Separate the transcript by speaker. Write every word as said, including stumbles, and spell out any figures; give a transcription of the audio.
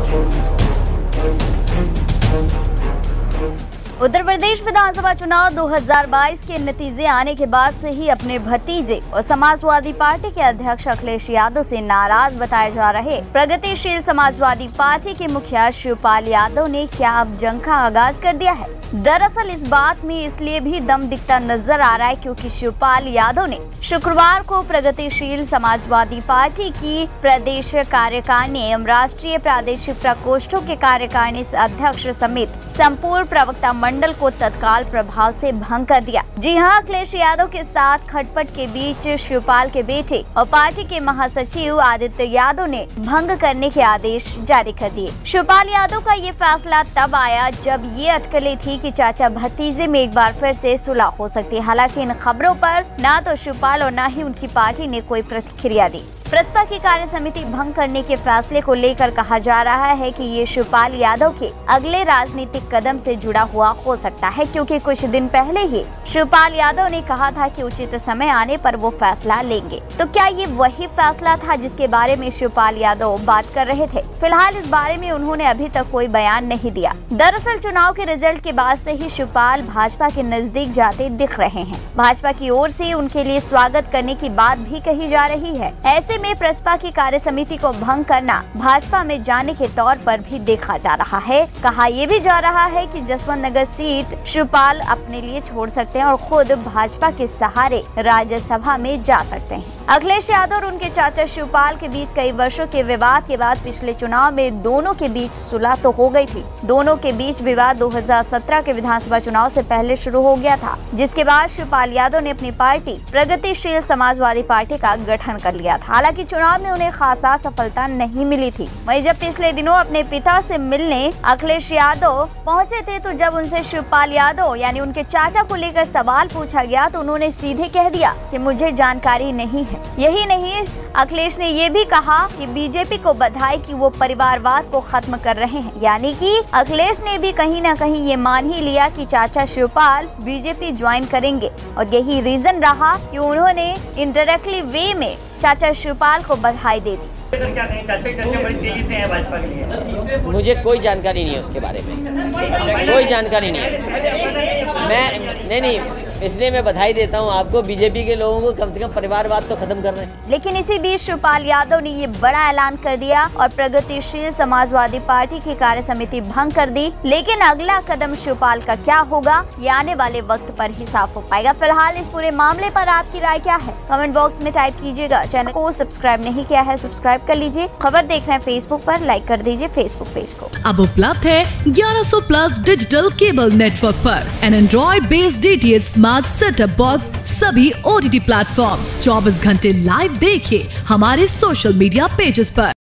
Speaker 1: उत्तर प्रदेश विधानसभा चुनाव दो हज़ार बाईस के नतीजे आने के बाद से ही अपने भतीजे और समाजवादी पार्टी के अध्यक्ष अखिलेश यादव से नाराज बताए जा रहे प्रगतिशील समाजवादी पार्टी के मुखिया शिवपाल यादव ने क्या अब जंग का आगाज कर दिया है। दरअसल इस बात में इसलिए भी दम दिखता नजर आ रहा है क्योंकि शिवपाल यादव ने शुक्रवार को प्रगतिशील समाजवादी पार्टी की प्रदेश कार्यकारिणी एवं राष्ट्रीय प्रादेशिक प्रकोष्ठों के कार्यकारिणी अध्यक्ष समेत संपूर्ण प्रवक्ता मंडल को तत्काल प्रभाव से भंग कर दिया। जी हां, अखिलेश यादव के साथ खटपट के बीच शिवपाल के बेटे और पार्टी के महासचिव आदित्य यादव ने भंग करने के आदेश जारी कर दिए। शिवपाल यादव का ये फैसला तब आया जब ये अटकलें थी कि चाचा भतीजे में एक बार फिर से सुलह हो सकती है। हालांकि इन खबरों पर ना तो शिवपाल और ना ही उनकी पार्टी ने कोई प्रतिक्रिया दी। प्रसपा की कार्य समिति भंग करने के फैसले को लेकर कहा जा रहा है कि ये शिवपाल यादव के अगले राजनीतिक कदम से जुड़ा हुआ हो सकता है, क्योंकि कुछ दिन पहले ही शिवपाल यादव ने कहा था कि उचित समय आने पर वो फैसला लेंगे। तो क्या ये वही फैसला था जिसके बारे में शिवपाल यादव बात कर रहे थे? फिलहाल इस बारे में उन्होंने अभी तक कोई बयान नहीं दिया। दरअसल चुनाव के रिजल्ट के बाद से ही शिवपाल भाजपा के नजदीक जाते दिख रहे हैं। भाजपा की ओर से उनके लिए स्वागत करने की बात भी कही जा रही है। ऐसे में प्रसपा की कार्य समिति को भंग करना भाजपा में जाने के तौर पर भी देखा जा रहा है। कहा यह भी जा रहा है कि जसवंत नगर सीट शिवपाल अपने लिए छोड़ सकते हैं और खुद भाजपा के सहारे राज्यसभा में जा सकते हैं। अखिलेश यादव और उनके चाचा शिवपाल के बीच कई वर्षों के विवाद के बाद पिछले चुनाव में दोनों के बीच सुलह तो हो गई थी। दोनों के बीच विवाद दो हज़ार सत्रह के विधानसभा चुनाव से पहले शुरू हो गया था, जिसके बाद शिवपाल यादव ने अपनी पार्टी प्रगतिशील समाजवादी पार्टी का गठन कर लिया था। हालांकि चुनाव में उन्हें खासा सफलता नहीं मिली थी। वहीं जब पिछले दिनों अपने पिता से मिलने अखिलेश यादव पहुंचे थे तो जब उनसे शिवपाल यादव यानी उनके चाचा को लेकर सवाल पूछा गया तो उन्होंने सीधे कह दिया कि मुझे जानकारी नहीं है। यही नहीं, अखिलेश ने ये भी कहा कि बीजेपी को बधाई कि वो परिवारवाद को खत्म कर रहे हैं। यानी कि अखिलेश ने भी कहीं ना कहीं ये मान ही लिया कि चाचा शिवपाल बीजेपी ज्वाइन करेंगे और यही रीजन रहा कि उन्होंने इनडायरेक्टली वे में चाचा शिवपाल को बधाई दे दी।
Speaker 2: मुझे कोई जानकारी नहीं है उसके बारे में, कोई जानकारी नहीं है। मैं नहीं नहीं इसलिए मैं बधाई देता हूं आपको, बीजेपी के लोगों को कम से कम परिवारवाद तो खत्म कर रहे हैं।
Speaker 1: लेकिन इसी बीच शिवपाल यादव ने ये बड़ा ऐलान कर दिया और प्रगतिशील समाजवादी पार्टी की कार्य समिति भंग कर दी। लेकिन अगला कदम शिवपाल का क्या होगा ये आने वाले वक्त पर ही साफ हो पाएगा। फिलहाल इस पूरे मामले पर आपकी राय क्या है? कमेंट बॉक्स में टाइप कीजिएगा। चैनल को सब्सक्राइब नहीं किया है सब्सक्राइब कर लीजिए। खबर देख रहे हैं फेसबुक पर, लाइक कर दीजिए फेसबुक पेज को।
Speaker 3: अब उपलब्ध है ग्यारह सौ प्लस डिजिटल केबल नेटवर्क पर an Android based D T H smart setup box सभी ओ टी टी प्लेटफॉर्म। चौबीस घंटे लाइव देखिए हमारे सोशल मीडिया पेजेस पर।